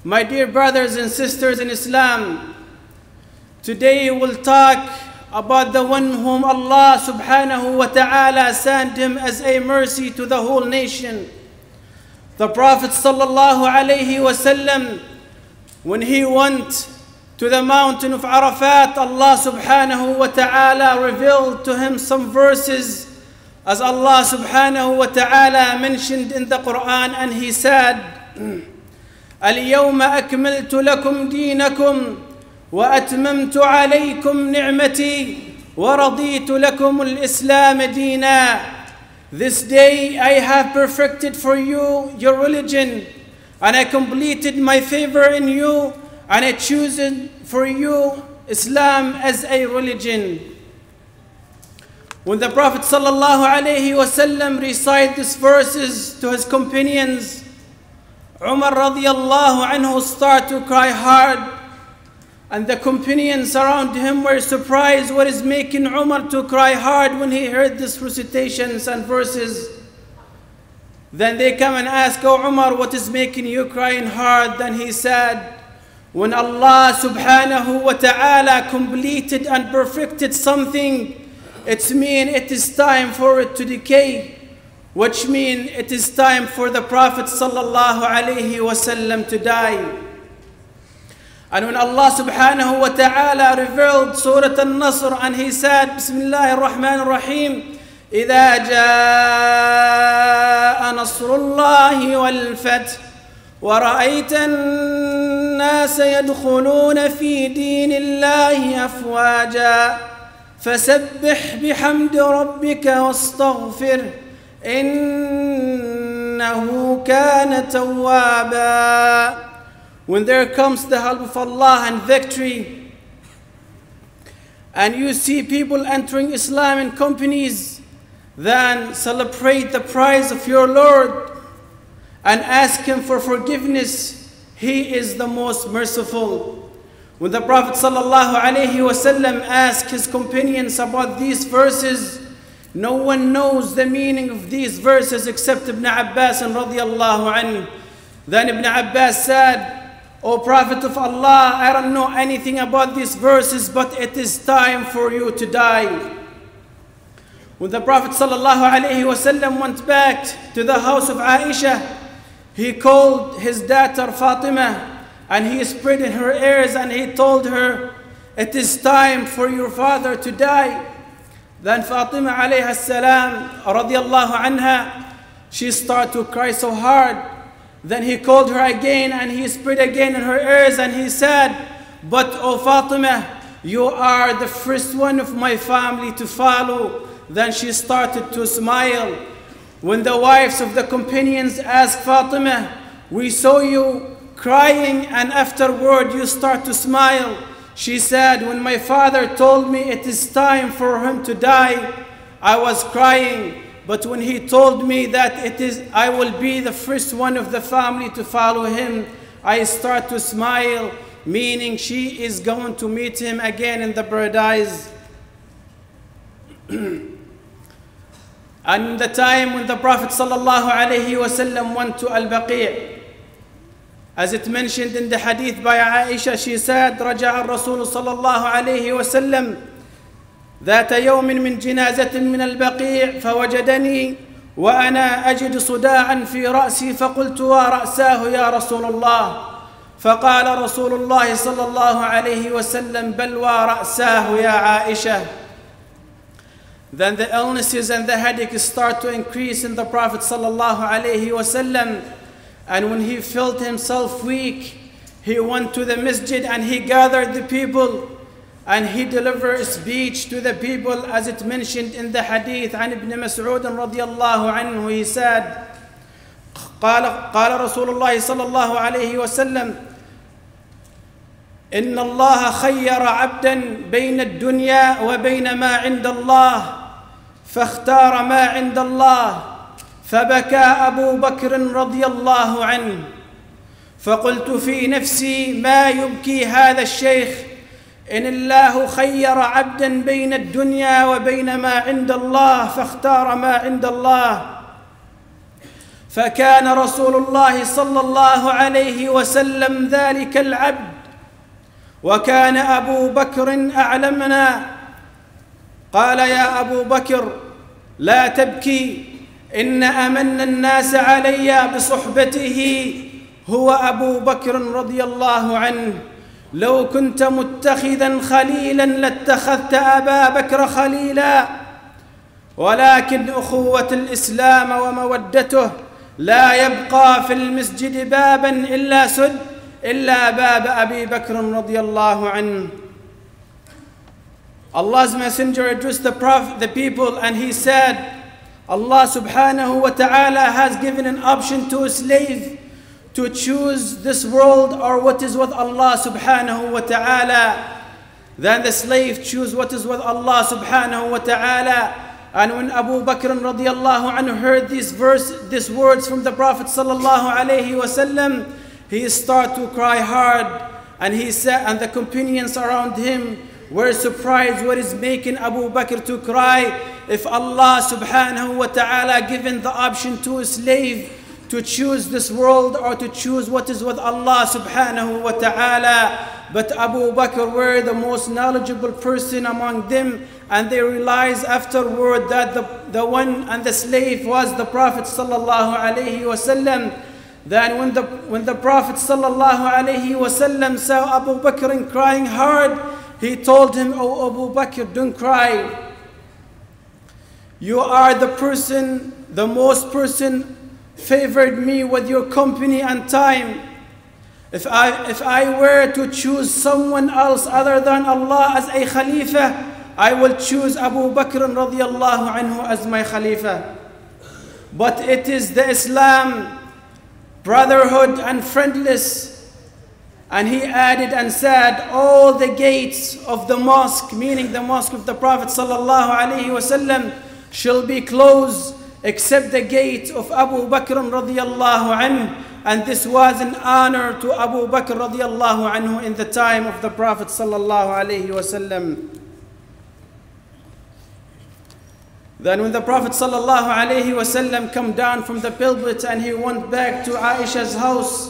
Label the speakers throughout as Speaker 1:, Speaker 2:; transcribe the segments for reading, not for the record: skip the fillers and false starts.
Speaker 1: My dear brothers and sisters in Islam, today we'll talk about the one whom Allah subhanahu wa ta'ala sent him as a mercy to the whole nation. The Prophet sallallahu alayhi wasallam, when he went to the mountain of Arafat, Allah subhanahu wa ta'ala revealed to him some verses, as Allah subhanahu wa ta'ala mentioned in the Quran, and he said, اليوم أكملت لكم دينكم وأتممت عليكم نعمتي ورضيت لكم الإسلام دينا. This day I have perfected for you your religion, and I completed my favor in you, and I chosen for you Islam as a religion. When the Prophet sallallahu alaihi wasallam recited these verses to his companions, Umar radiallahu anhu started to cry hard, and the companions around him were surprised what is making Umar to cry hard when he heard these recitations and verses. Then they come and ask, "Oh Umar, what is making you crying hard?" Then he said, when Allah subhanahu wa ta'ala completed and perfected something, it means it is time for it to decay, which means it is time for the Prophet sallallahu alayhi wasallam to die. And when Allah subhanahu wa ta'ala revealed Surah Al-Nasr, and he said, Bismillahir Rahmanir Rahim, إِذَا جَاءَ نَصْرُ اللَّهِ وَالْفَتْحُ وَرَأَيْتَ النَّاسَ يَدْخُلُونَ فِي دِينِ اللَّهِ أَفْوَاجًا فَسَبِّحْ بِحَمْدِ رَبِّكَ وَاسْتَغْفِرْهُ إِنَّهُ كَانَ تَوَّابًا. When there comes the help of Allah and victory, and you see people entering Islam in companies, then celebrate the praise of your Lord and ask Him for forgiveness. He is the most merciful. When the Prophet sallallahu alaihi wasallam asked his companions about these verses, no one knows the meaning of these verses except Ibn Abbas radiallahu anhu. Then Ibn Abbas said, "O Prophet of Allah, I don't know anything about these verses, but it is time for you to die." When the Prophet sallallahu alaihi wasallam went back to the house of Aisha, he called his daughter Fatima, and he spread in her ears, and he told her, "It is time for your father to die." Then Fatima alayha salam radiallahu anha, she started to cry so hard. Then he called her again, and he spread again in her ears, and he said, "But O Fatima, you are the first one of my family to follow." Then she started to smile. When the wives of the companions asked Fatima, "We saw you crying, and afterward you start to smile," she said, "When my father told me it is time for him to die, I was crying. But when he told me that I will be the first one of the family to follow him, I start to smile," meaning she is going to meet him again in the paradise. And the time when the Prophet sallallahu alaihi wasallam went to Al-Baqi', as it mentioned in the hadith by Aisha, she said, "رجع الرسول صلى الله عليه وسلم ذات يوم من جنازة من البقيع فوجدني وأنا أجد صداعا في رأسي فقلت ورأساه يا رسول الله فقال رسول الله صلى الله عليه وسلم بل ورأساه يا عائشة." Then the illnesses and the headache start to increase in the Prophet sallallahu alaihi wasallam, and when he felt himself weak, he went to the masjid and he gathered the people. And he delivered a speech to the people, as it mentioned in the hadith عن ابن مسعود رضي الله عنه. He said, قال رسول الله صلى الله عليه وسلم إن الله خير عبدا بين الدنيا وبين ما عند الله فاختار ما عند الله فبكى أبو بكر رضي الله عنه فقلت في نفسي ما يبكي هذا الشيخ إن الله خير عبدا بين الدنيا وبين ما عند الله فاختار ما عند الله فكان رسول الله صلى الله عليه وسلم ذلك العبد، وكان أبو بكر أعلمنا. قال يا أبو بكر لا تبكي، إن أمن الناس علي بصحبته هو أبو بكر رضي الله عنه. لو كنت متخذا خليلا لاتخذت أبا بكر خليلا، ولكن أخوة الإسلام ومودته لا يبقى في المسجد بابا إلا سد إلا باب أبي بكر رضي الله عنه. Allah's Messenger addressed the people, and he said, Allah subhanahu wa ta'ala has given an option to a slave to choose this world or what is with Allah subhanahu wa ta'ala. Then the slave choose what is with Allah subhanahu wa ta'ala. And when Abu Bakr radiallahu anhu heard these words from the Prophet sallallahu alayhi wasallam, he started to cry hard, and he said, and the companions around him were surprised what is making Abu Bakr to cry. If Allah subhanahu wa ta'ala given the option to a slave to choose this world or to choose what is with Allah subhanahu wa ta'ala, but Abu Bakr were the most knowledgeable person among them, and they realized afterward that the one and the slave was the Prophet sallallahu alayhi wasallam. Then when the Prophet sallallahu alayhi wasallam saw Abu Bakr crying hard, he told him, "Oh Abu Bakr, don't cry. You are the most person favored me with your company and time. If I were to choose someone else other than Allah as a Khalifa, I will choose Abu Bakr radiallahu anhu as my Khalifa. But it is the Islam, brotherhood and friendless." And he added and said, all the gates of the mosque, meaning the mosque of the Prophet sallallahu alaihi wasallam, shall be closed except the gate of Abu Bakr radiallahu anhu. And this was an honor to Abu Bakr radiallahu anhu in the time of the Prophet sallallahu alaihi wasallam. Then when the Prophet sallallahu alaihi wasallam come down from the pulpit and he went back to Aisha's house,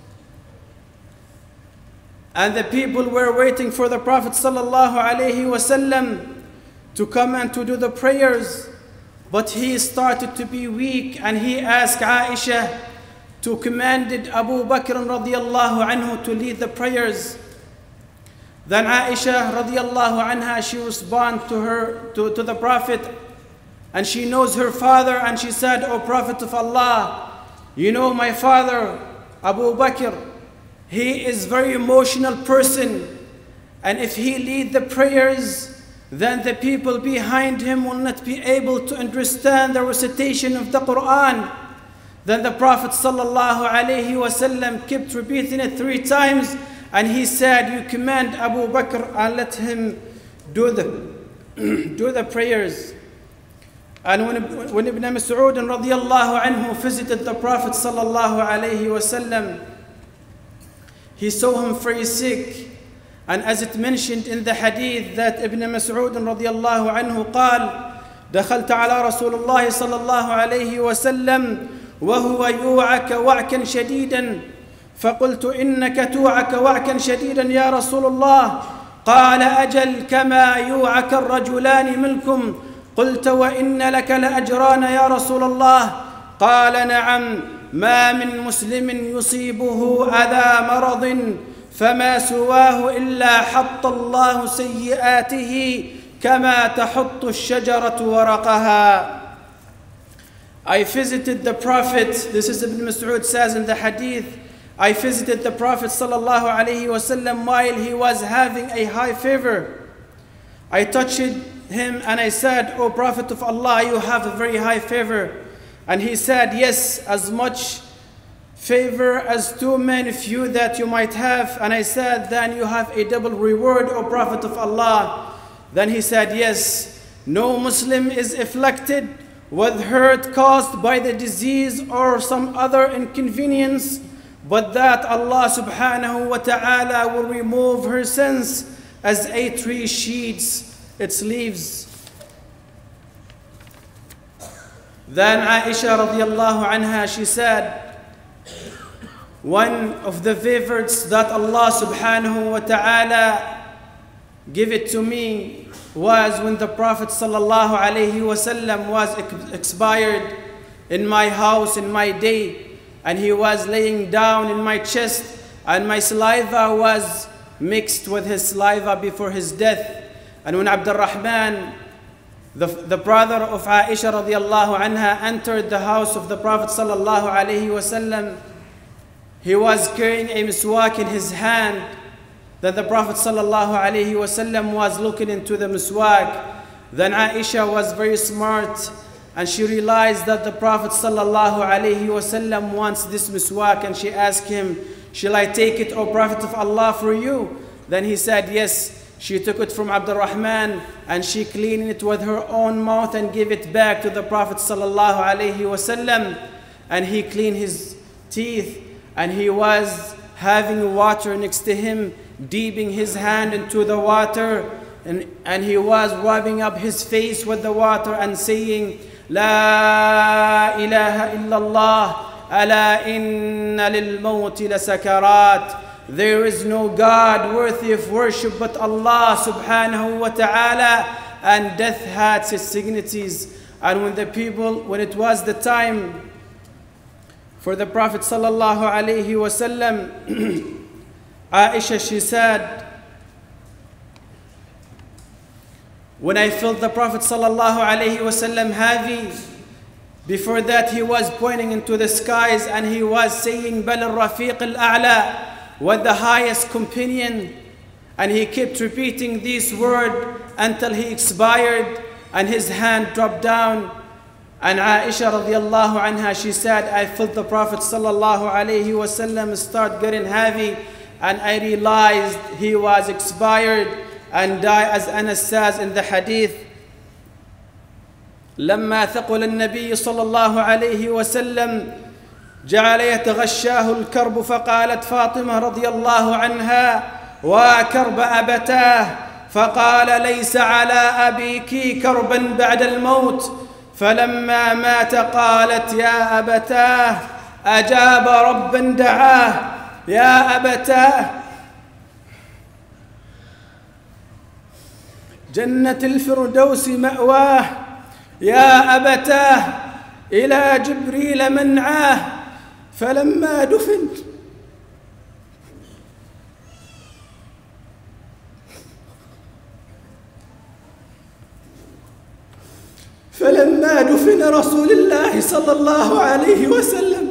Speaker 1: and the people were waiting for the Prophet sallallahu alaihi wasallam to come and to do the prayers, but he started to be weak, and he asked Aisha to commanded Abu Bakr radiallahu anhu to lead the prayers. Then Aisha radiallahu anha, she responded to the Prophet, and she knows her father, and she said, "O Prophet of Allah, you know my father Abu Bakr, he is very emotional person, and if he lead the prayers, then the people behind him will not be able to understand the recitation of the Quran." Then the Prophet sallallahu alaihi wasallam kept repeating it 3 times, and he said, "You command Abu Bakr and let him do the prayers." And when Ibn Mas'ud radiallahu anhu visited the Prophet sallallahu alaihi wasallam, he saw him very sick. And as it mentioned in the hadith that Ibn Mas'ud radiallahu anhu قال دخلت على رسول الله صلى الله عليه وسلم وهو يوعك وعكا شديدا فقلت إنك توعك وعكا شديدا يا رسول الله. قال أجل كما يوعك الرجلان منكم. قلت وإن لك لأجران يا رسول الله. قال نعم. ما من مسلم يصيبه أذى مرض فما سواه إلا حط الله سيئاته كما تحط الشجرة ورقها. I visited the Prophet, this is Ibn Mas'ud says in the hadith, I visited the Prophet sallallahu alaihi wasallam while he was having a high fever. I touched him and I said, "O Prophet of Allah, you have a very high fever." And he said, "Yes, as much favor as 2 men of you that you might have." And I said, "Then you have a double reward, O Prophet of Allah." Then he said, "Yes, no Muslim is afflicted with hurt caused by the disease or some other inconvenience, but that Allah subhanahu wa ta'ala will remove her sins as a tree sheeds its leaves." Then Aisha radiallahu anha, she said, one of the favors that Allah subhanahu wa ta'ala give it to me was when the Prophet sallallahu alayhi wasallam was expired in my house, in my day, and he was laying down in my chest, and my saliva was mixed with his saliva before his death. And when Abdurrahman, the brother of Aisha radiallahu anha, entered the house of the Prophet sallallahu alayhi wasallam, he was carrying a miswak in his hand. Then the Prophet sallallahu alayhi wasallam was looking into the miswak. Then Aisha was very smart, and she realized that the Prophet sallallahu alayhi wasallam wants this miswak, and she asked him, "Shall I take it, O Prophet of Allah, for you?" Then he said, yes. She took it from Abdurrahman, and she cleaned it with her own mouth and gave it back to the Prophet sallallahu alayhi wasallam. And he cleaned his teeth, and he was having water next to him, dipping his hand into the water, and he was rubbing up his face with the water and saying, "La ilaha illallah, ala inna lil mawti la sakarat." There is no God worthy of worship but Allah subhanahu wa ta'ala, and death had its signities. And when it was the time for the Prophet sallallahu alayhi wasallam, Aisha, she said, when I felt the Prophet sallallahu alayhi wasallam heavy, before that he was pointing into the skies and he was saying, "Bal al-Rafiq al-A'la," with the highest companion, and he kept repeating this word until he expired and his hand dropped down. And Aisha radiallahu anha, she said, I felt the Prophet sallallahu alayhi wasallam start getting heavy, and I realized he was expired and died, as Anas says in the hadith. لما ثقل النبي صلى الله عليه وسلم جعل يتغشاه الكرب، فقالت فاطمة رضي الله عنها: وكرب أبتاه، فقال: ليس على أبيك كربا بعد الموت. فلما مات قالت: يا أبتاه، أجاب ربا دعاه، يا أبتاه، جنة الفردوس مأواه، يا أبتاه، إلى جبريل منعاه. فلما دفن رسول الله صلى الله عليه وسلم،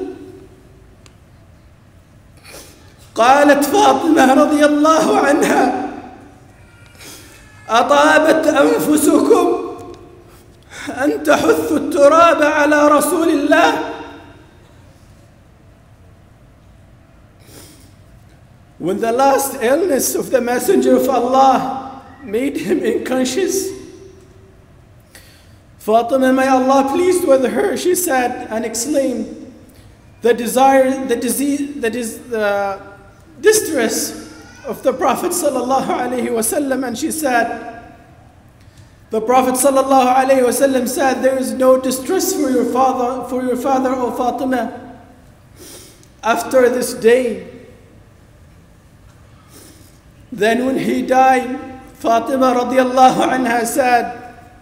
Speaker 1: قالت فاطمة رضي الله عنها: أطابت أنفسكم أن تحثوا التراب على رسول الله. When the last illness of the Messenger of Allah made him unconscious, Fatima, may Allah pleased with her, she said and exclaimed, the distress of the Prophet sallallahu alaihi wasallam, and she said, the Prophet sallallahu alaihi wasallam said, there is no distress for your father, O Fatima, after this day. Then when he died, Fatima radiallahu anha said,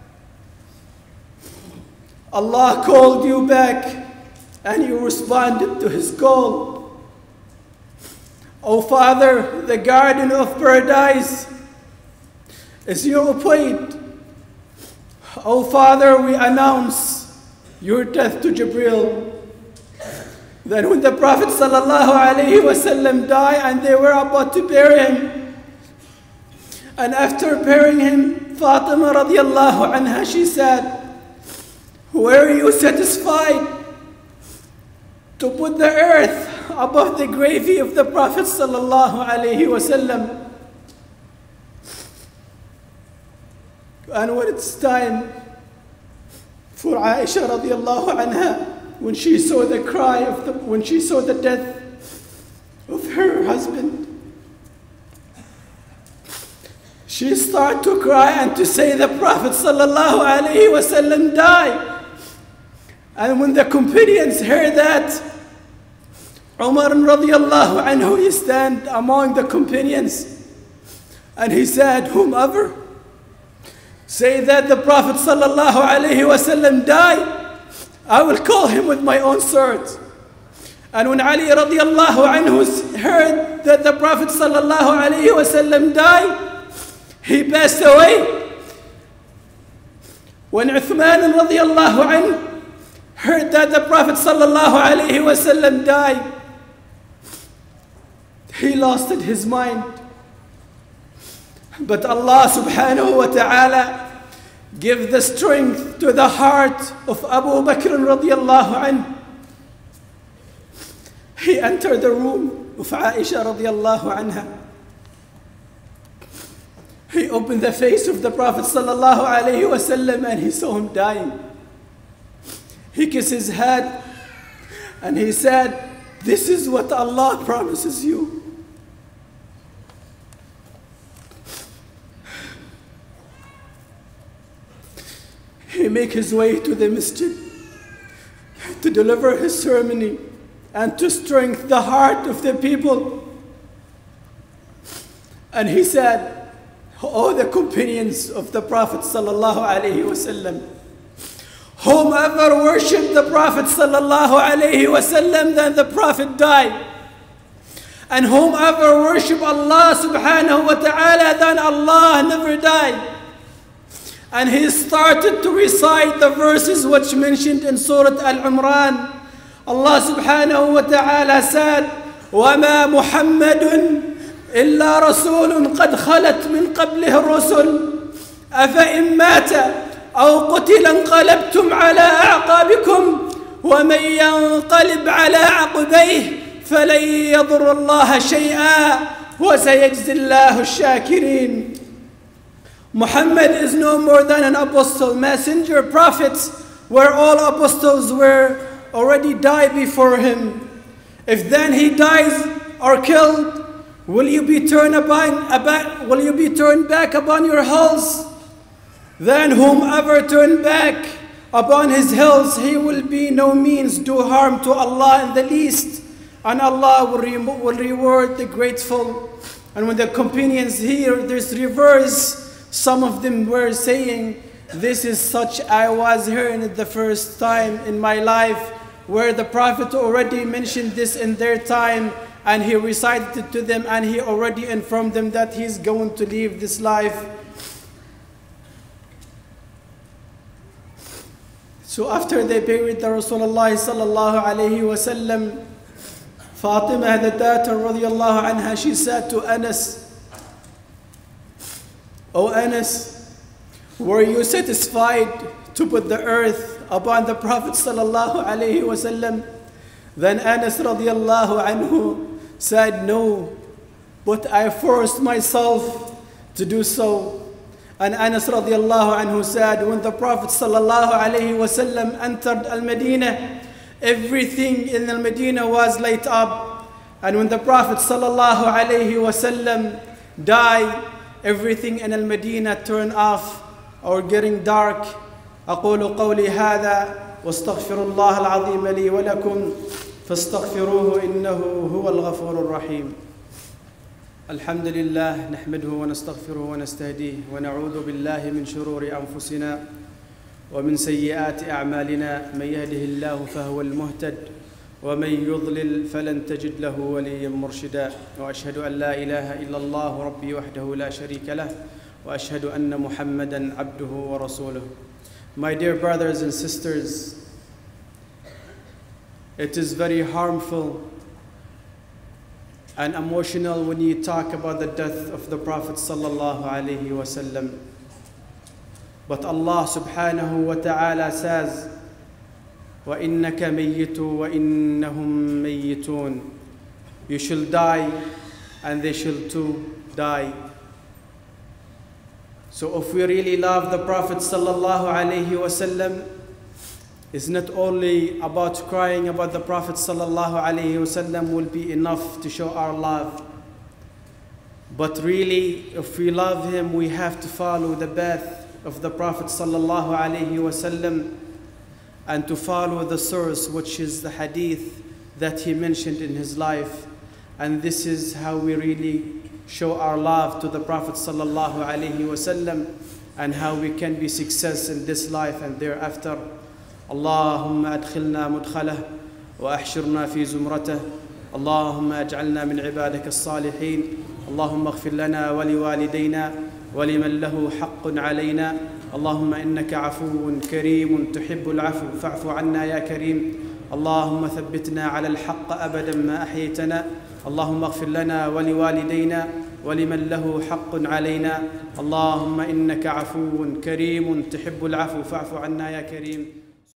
Speaker 1: Allah called you back and you responded to his call. O Father, the garden of paradise is your appointment. O Father, we announce your death to Jibril. Then when the Prophet sallallahu alaihi wasallam died and they were about to bury him, and after burying him, Fatima radiallahu anha, she said, were you satisfied to put the earth above the gravy of the Prophet sallallahu alaihi wasallam? And when it's time for Aisha radiallahu anha, when she saw the when she saw the death of her husband, she started to cry and to say the Prophet sallallahu alaihi wasallam died. And when the companions heard that, Umar radiallahu anhu, he stand among the companions and he said, whomever say that the Prophet sallallahu alaihi wasallam died, I will kill him with my own sword. And when Ali radiallahu anhu heard that the Prophet sallallahu alaihi wasallam died, he passed away. When Uthman radiallahu anhu heard that the Prophet sallallahu alaihi wasallam died, he lost his mind. But Allah subhanahu wa ta'ala give the strength to the heart of Abu Bakr radiallahu anhu. He entered the room of Aisha radiallahu anha. He opened the face of the Prophet sallallahu alayhi wasallam and he saw him dying. He kissed his head and he said, this is what Allah promises you. He make his way to the masjid to deliver his ceremony and to strengthen the heart of the people. And he said, oh, the companions of the Prophet sallallahu alaihi wasallam, whomever worshipped the Prophet sallallahu alaihi wasallam, then the Prophet died. And whomever worshipped Allah subhanahu wa ta'ala, then Allah never died. And he started to recite the verses which mentioned in Surah Al-Imran. Allah subhanahu wa ta'ala said, وَمَا مُحَمَّدٌ إِلَّا رَسُولٌ قَدْ خَلَتْ مِنْ قَبْلِهِ الرُّسُلُ أَفَإِنْ مَاتَ أَوْ قُتِلَ انقَلَبْتُمْ عَلَى أَعْقَابِكُمْ وَمَنْ يَنْقَلِبْ عَلَى عَقِبَيْهِ فَلَنْ يَضُرَّ اللَّهَ شَيْئًا وَسَيَجْزِي اللَّهُ الشَّاكِرِينَ. Muhammad is no more than an apostle, messenger, prophets, where all apostles were already died before him. If then he dies or killed, will you be turned back upon your hills? Then whomever turn back upon his hills, he will be no means do harm to Allah in the least, and Allah will reward the grateful. And when the companions hear this reverse, some of them were saying, this is such I was hearing it the first time in my life, where the Prophet already mentioned this in their time, and he recited it to them, and he already informed them that he's going to leave this life. So after they buried the Rasulullah sallallahu alayhi wa sallam, Fatima, the daughter radiallahu anha, she said to Anas, O Anas, were you satisfied to put the earth upon the Prophet sallallahu alayhi wa sallam? Then Anas radiallahu anhu said, no, but I forced myself to do so. And Anas radiallahu anhu said, when the Prophet sallallahu alayhi wa sallam entered Al-Madinah, everything in Al-Madinah was lit up. And when the Prophet sallallahu alayhi wa sallam died, everything in Al-Madinah turned off or getting dark. أقول قولي هذا واستغفر الله العظيم لي ولكم فاستغفروه إنه هو الغفور الرحيم. الحمد لله نحمده ونستغفره ونستهديه ونعوذ بالله من شرور أنفسنا ومن سيئات أعمالنا. من يهده الله فهو المهتد ومن يضلل فلن تجد له وليا مرشدا. وأشهد أن لا إله إلا الله ربي وحده لا شريك له وأشهد أن محمدا عبده ورسوله. My dear brothers and sisters, it is very harmful and emotional when you talk about the death of the Prophet sallallahu alaihi wasallam. But Allah subhanahu wa ta'ala says, وَإِنَّكَ مَيِّتُ وَإِنَّهُمْ مَيِّتُونَ. You shall die and they shall too die. So if we really love the Prophet sallallahu alaihi wasallam, it's not only about crying about the Prophet sallallahu alaihi wasallam will be enough to show our love. But really, if we love him, we have to follow the path of the Prophet sallallahu alaihi wasallam. and to follow the source, which is the hadith that he mentioned in his life. And this is how we really show our love to the Prophet sallallahu alaihi wasallam, and how we can be success in this life and thereafter. Allahumma adkhilna mudkhalah wa ahshirna fi zumratah. Allahumma aj'alna min ibadika as-salihin. Allahumma ighfir lana wa liwalidayna wa liman lahu haqqun alayna. Allahumma innaka afuwun kareemun tuhibbul afwa fa'fu anna ya kareem. اللهم ثبتنا على الحق أبدا ما أحييتنا. اللهم اغفر لنا ولوالدينا ولمن له حق علينا. اللهم إنك عفو كريم تحب العفو فاعف عنا يا كريم.